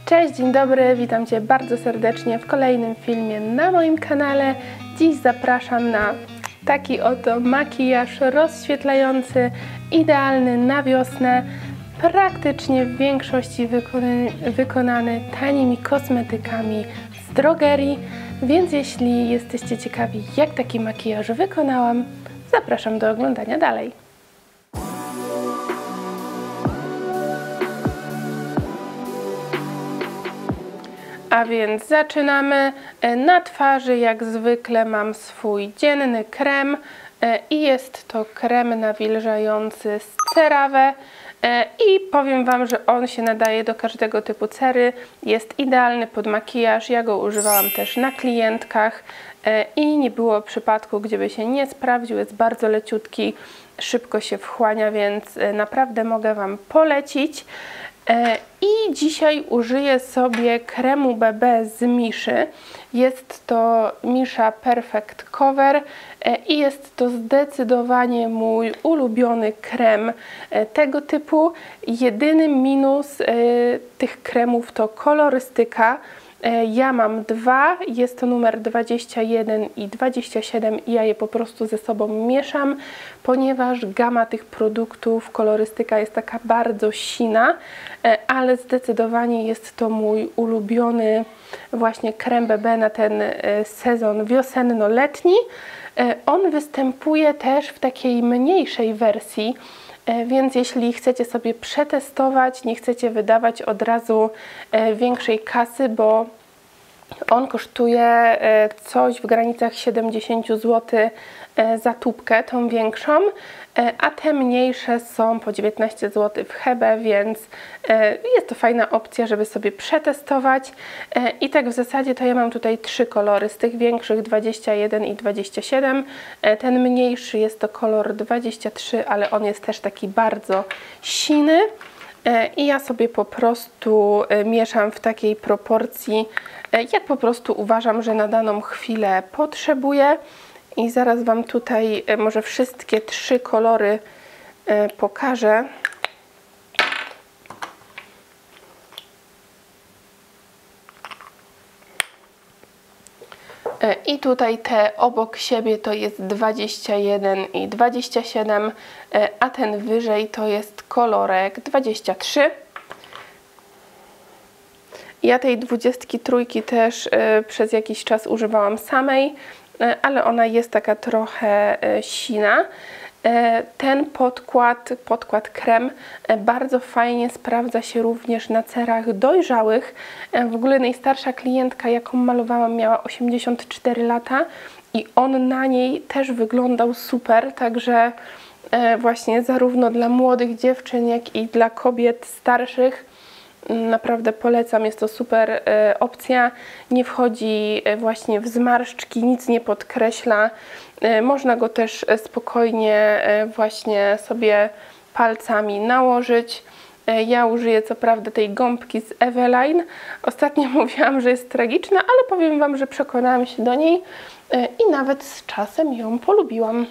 Cześć, dzień dobry, witam Cię bardzo serdecznie w kolejnym filmie na moim kanale. Dziś zapraszam na taki oto makijaż rozświetlający, idealny na wiosnę, praktycznie w większości wykonany tanimi kosmetykami z drogerii, więc jeśli jesteście ciekawi, jak taki makijaż wykonałam, zapraszam do oglądania dalej. A więc zaczynamy. Na twarzy jak zwykle mam swój dzienny krem i jest to krem nawilżający z CeraVe i powiem Wam, że on się nadaje do każdego typu cery, jest idealny pod makijaż, ja go używałam też na klientkach i nie było przypadku, gdzieby się nie sprawdził, jest bardzo leciutki, szybko się wchłania, więc naprawdę mogę Wam polecić. I dzisiaj użyję sobie kremu BB z Miszy. Jest to Misha Perfect Cover i jest to zdecydowanie mój ulubiony krem tego typu. Jedyny minus tych kremów to kolorystyka. Ja mam dwa, jest to numer 21 i 27 i ja je po prostu ze sobą mieszam, ponieważ gama tych produktów, kolorystyka jest taka bardzo sina, ale zdecydowanie jest to mój ulubiony właśnie krem BB na ten sezon wiosenno-letni. On występuje też w takiej mniejszej wersji, więc jeśli chcecie sobie przetestować, nie chcecie wydawać od razu większej kasy, bo on kosztuje coś w granicach 70 zł za tubkę, tą większą, a te mniejsze są po 19 zł w Hebe, więc jest to fajna opcja, żeby sobie przetestować. I tak w zasadzie to ja mam tutaj trzy kolory, z tych większych 21 i 27. Ten mniejszy jest to kolor 23, ale on jest też taki bardzo siny. I ja sobie po prostu mieszam w takiej proporcji, jak po prostu uważam, że na daną chwilę potrzebuję. I zaraz Wam tutaj może wszystkie trzy kolory pokażę. I tutaj te obok siebie to jest 21 i 27, a ten wyżej to jest kolorek 23. Ja tej 23 też przez jakiś czas używałam samej, ale ona jest taka trochę sina. Ten podkład krem bardzo fajnie sprawdza się również na cerach dojrzałych. W ogóle najstarsza klientka, jaką malowałam, miała 84 lata i on na niej też wyglądał super, także właśnie zarówno dla młodych dziewczyn, jak i dla kobiet starszych naprawdę polecam, jest to super opcja, nie wchodzi właśnie w zmarszczki, nic nie podkreśla, można go też spokojnie właśnie sobie palcami nałożyć. Ja użyję co prawda tej gąbki z Eveline, ostatnio mówiłam, że jest tragiczna, ale powiem Wam, że przekonałam się do niej i nawet z czasem ją polubiłam.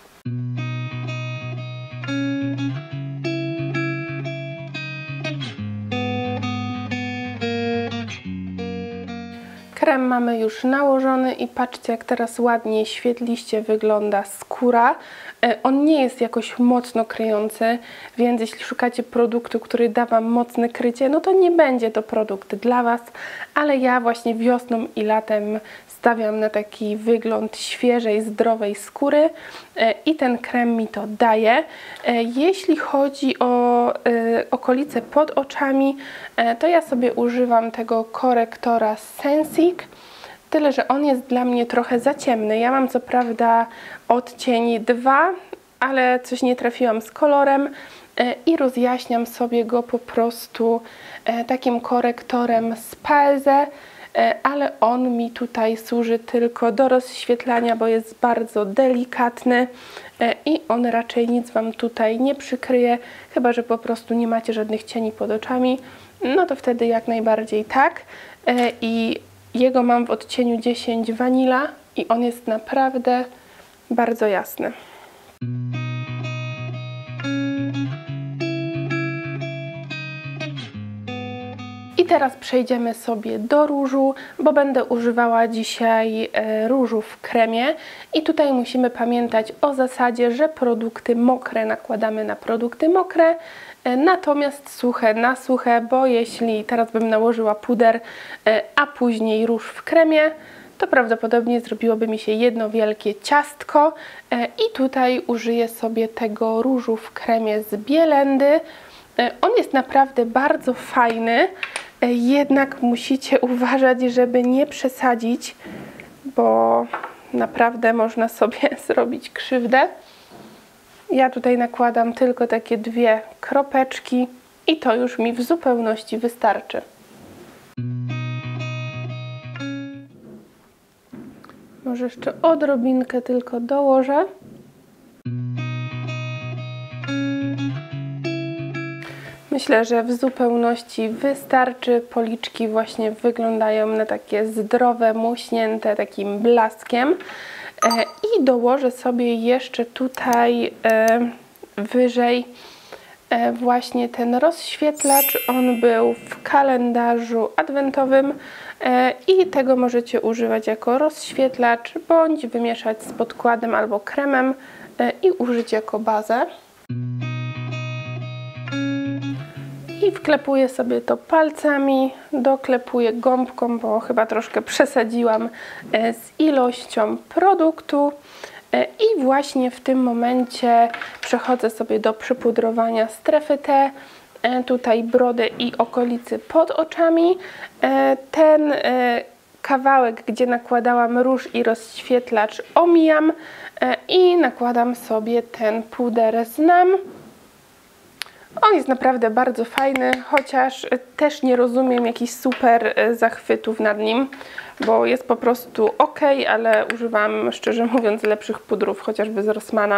Krem mamy już nałożony i patrzcie, jak teraz ładnie, świetliście wygląda skóra. On nie jest jakoś mocno kryjący, więc jeśli szukacie produktu, który da Wam mocne krycie, no to nie będzie to produkt dla Was, ale ja właśnie wiosną i latem stawiam na taki wygląd świeżej, zdrowej skóry i ten krem mi to daje. Jeśli chodzi o okolice pod oczami, to ja sobie używam tego korektora Sensic, tyle że on jest dla mnie trochę za ciemny. Ja mam co prawda odcień 2, ale coś nie trafiłam z kolorem i rozjaśniam sobie go po prostu takim korektorem z Paese, ale on mi tutaj służy tylko do rozświetlania, bo jest bardzo delikatny i on raczej nic Wam tutaj nie przykryje, chyba że po prostu nie macie żadnych cieni pod oczami, no to wtedy jak najbardziej tak. I jego mam w odcieniu 10 Vanilla i on jest naprawdę bardzo jasny. I teraz przejdziemy sobie do różu, bo będę używała dzisiaj różu w kremie i tutaj musimy pamiętać o zasadzie, że produkty mokre nakładamy na produkty mokre, natomiast suche na suche, bo jeśli teraz bym nałożyła puder, a później róż w kremie, to prawdopodobnie zrobiłoby mi się jedno wielkie ciastko i tutaj użyję sobie tego różu w kremie z Bielendy. On jest naprawdę bardzo fajny, jednak musicie uważać, żeby nie przesadzić, bo naprawdę można sobie zrobić krzywdę. Ja tutaj nakładam tylko takie 2 kropeczki i to już mi w zupełności wystarczy. Może jeszcze odrobinkę tylko dołożę. Myślę, że w zupełności wystarczy. Policzki właśnie wyglądają na takie zdrowe, muśnięte takim blaskiem. I dołożę sobie jeszcze tutaj wyżej właśnie ten rozświetlacz. On był w kalendarzu adwentowym i tego możecie używać jako rozświetlacz, bądź wymieszać z podkładem albo kremem i użyć jako bazę. I wklepuję sobie to palcami, doklepuję gąbką, bo chyba troszkę przesadziłam z ilością produktu. I właśnie w tym momencie przechodzę sobie do przypudrowania strefy T, tutaj brody i okolicy pod oczami. Ten kawałek, gdzie nakładałam róż i rozświetlacz, omijam i nakładam sobie ten puder Znam. On jest naprawdę bardzo fajny, chociaż też nie rozumiem jakichś super zachwytów nad nim, bo jest po prostu ok, ale używam, szczerze mówiąc, lepszych pudrów, chociażby z Rossmana.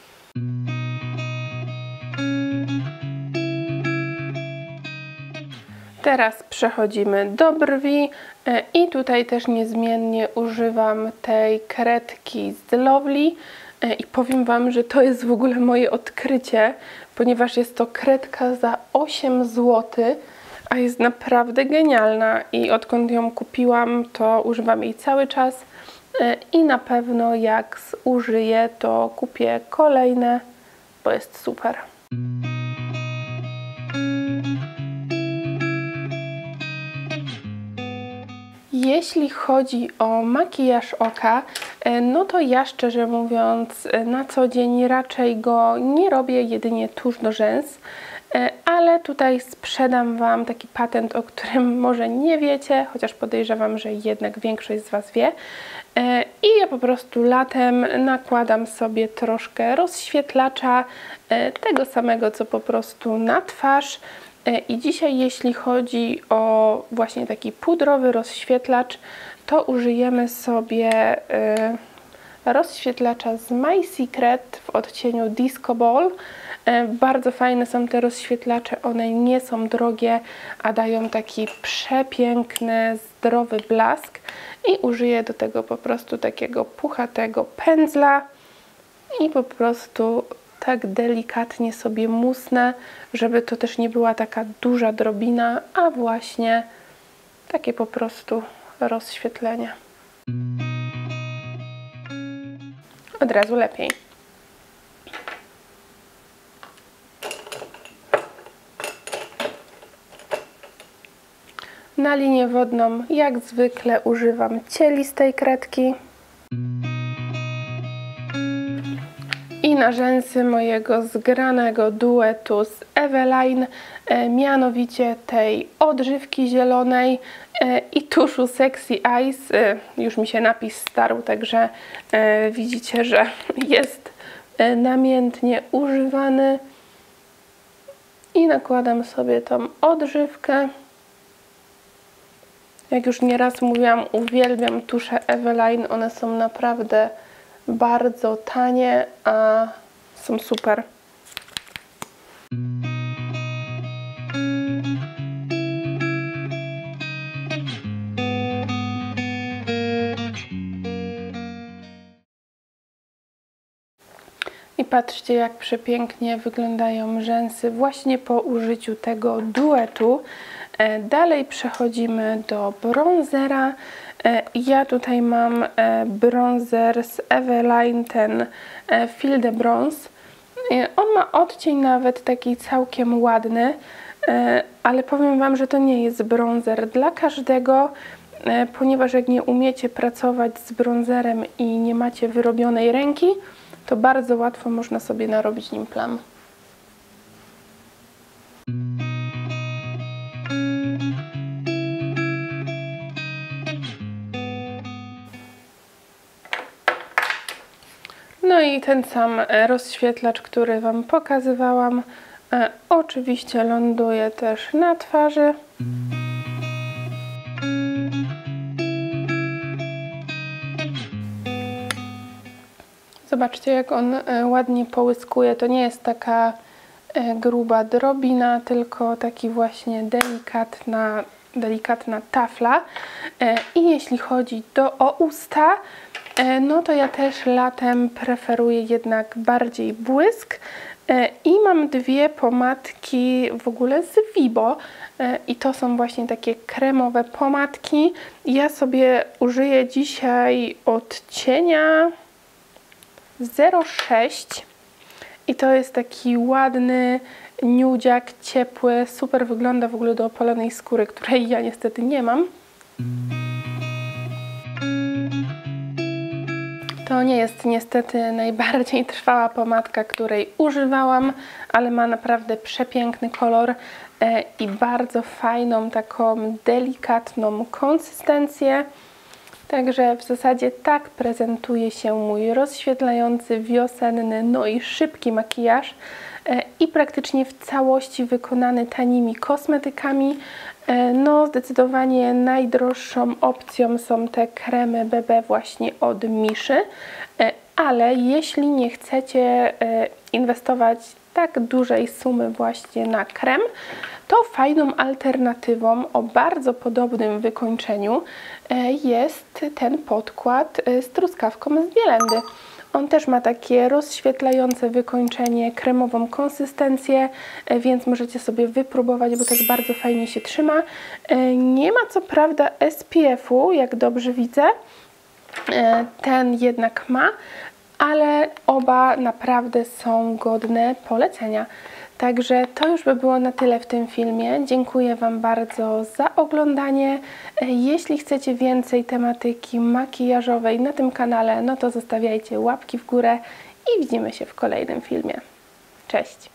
Teraz przechodzimy do brwi i tutaj też niezmiennie używam tej kredki z Lovely. I powiem Wam, że to jest w ogóle moje odkrycie, ponieważ jest to kredka za 8 zł, a jest naprawdę genialna i odkąd ją kupiłam, to używam jej cały czas i na pewno jak zużyję, to kupię kolejne, bo jest super. Jeśli chodzi o makijaż oka, no to ja szczerze mówiąc na co dzień raczej go nie robię, jedynie tusz do rzęs, ale tutaj sprzedam Wam taki patent, o którym może nie wiecie, chociaż podejrzewam, że jednak większość z Was wie. I ja po prostu latem nakładam sobie troszkę rozświetlacza, tego samego co po prostu na twarz. I dzisiaj jeśli chodzi o właśnie taki pudrowy rozświetlacz, to użyjemy sobie rozświetlacza z My Secret w odcieniu Disco Ball. Bardzo fajne są te rozświetlacze, one nie są drogie, a dają taki przepiękny, zdrowy blask. I użyję do tego po prostu takiego puchatego pędzla i po prostu tak delikatnie sobie musnę, żeby to też nie była taka duża drobina, a właśnie takie po prostu rozświetlenie. Od razu lepiej. Na linię wodną jak zwykle używam cielistej kredki. I na rzęsy mojego zgranego duetu z Eveline, mianowicie tej odżywki zielonej i tuszu Sexy Eyes. Już mi się napis starł, także widzicie, że jest namiętnie używany. I nakładam sobie tą odżywkę. Jak już nieraz mówiłam, uwielbiam tusze Eveline, one są naprawdę bardzo tanie, a są super. I patrzcie, jak przepięknie wyglądają rzęsy właśnie po użyciu tego duetu. Dalej przechodzimy do bronzera. Ja tutaj mam bronzer z Eveline, ten Fil de Bronze. On ma odcień nawet taki całkiem ładny, ale powiem Wam, że to nie jest bronzer dla każdego, ponieważ jak nie umiecie pracować z bronzerem i nie macie wyrobionej ręki, to bardzo łatwo można sobie narobić nim plam. No i ten sam rozświetlacz, który Wam pokazywałam, oczywiście ląduje też na twarzy. Zobaczcie, jak on ładnie połyskuje. To nie jest taka gruba drobina, tylko taki właśnie delikatna tafla. I jeśli chodzi o usta, no to ja też latem preferuję jednak bardziej błysk. I mam dwie pomadki w ogóle z Vibo. I to są właśnie takie kremowe pomadki. Ja sobie użyję dzisiaj odcienia 06 i to jest taki ładny nudziak, ciepły, super wygląda w ogóle do opalonej skóry, której ja niestety nie mam. To nie jest niestety najbardziej trwała pomadka, której używałam, ale ma naprawdę przepiękny kolor i bardzo fajną, taką delikatną konsystencję. Także w zasadzie tak prezentuje się mój rozświetlający, wiosenny, no i szybki makijaż i praktycznie w całości wykonany tanimi kosmetykami. No zdecydowanie najdroższą opcją są te kremy BB właśnie od Miszy, ale jeśli nie chcecie inwestować tak dużej sumy właśnie na krem, to fajną alternatywą o bardzo podobnym wykończeniu jest ten podkład z truskawką z Bielendy. On też ma takie rozświetlające wykończenie, kremową konsystencję, więc możecie sobie wypróbować, bo też bardzo fajnie się trzyma. Nie ma co prawda SPF-u, jak dobrze widzę, ten jednak ma, ale oba naprawdę są godne polecenia. Także to już by było na tyle w tym filmie. Dziękuję Wam bardzo za oglądanie. Jeśli chcecie więcej tematyki makijażowej na tym kanale, no to zostawiajcie łapki w górę i widzimy się w kolejnym filmie. Cześć!